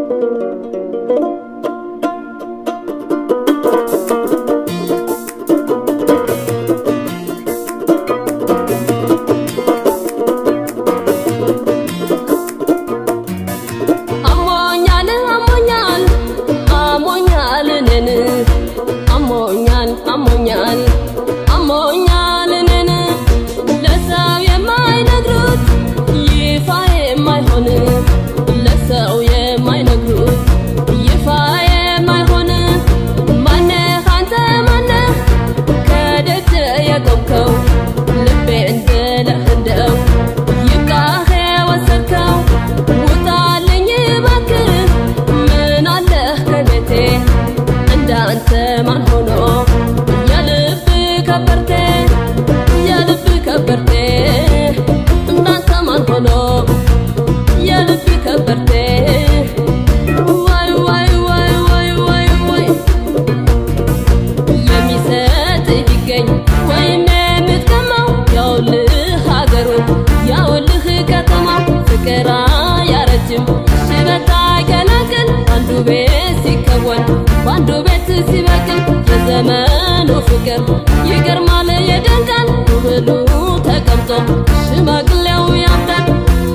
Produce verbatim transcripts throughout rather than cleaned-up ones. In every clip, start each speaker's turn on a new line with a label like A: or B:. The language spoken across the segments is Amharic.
A: ይገርማል የደንጋን ሁሉ ተቀምጦ ሽማግሌው ያምዳል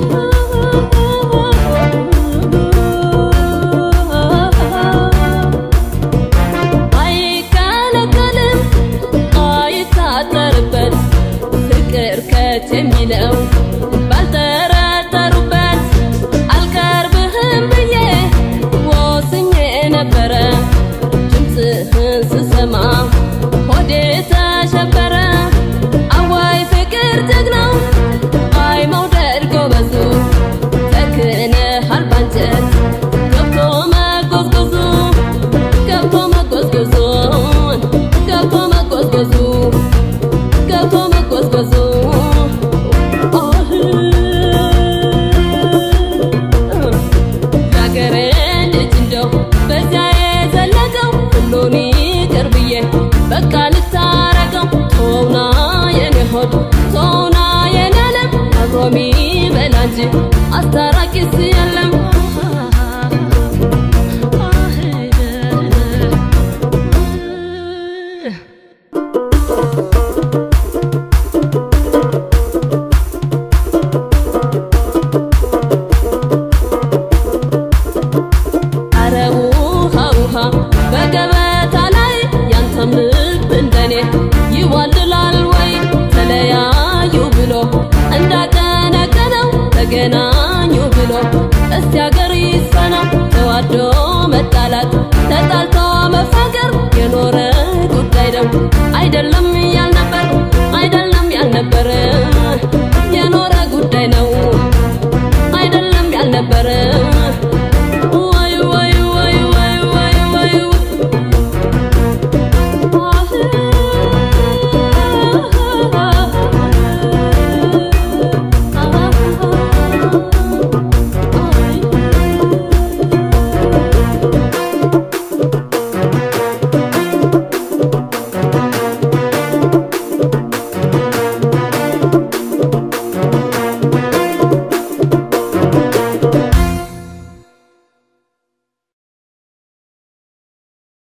A: አይከለከልም አይታጠርበት ፍቅር ከተሚለው ባልተረጠሩበት አልቀርብህም ብዬ ወስኜ ነበረ ድምፅህን ስሰማ ሆዴ ተሸበረ አዋይ ፍቅር ጀግናው አይ መውደድ ጎበዙ ተክነሃል ባንጀት ገብቶ መጎዝጎዙ ገብቶ መጎዝጎዙ ገብቶ መጎዝጎዙ ገብቶ መጎዝጎዙ ያገሬ ልጅ እንደው በዚያ የዘለቀው ሁሉን ይቅር ብዬ በቃ ልታረገው ቶና የኔሆድ ቶና የኔለም አብሮሚ በላንጂ አስታራቂስ የለም አረው ሃውሃ በገበታ ላይ ያንተም ልብ እንደኔ ይዋልላል ወይ ተለያዩ ብሎ እንዳቀነቀነው ተገናኙ ብሎ እስቲ አገር ይስፈና ተዋዶ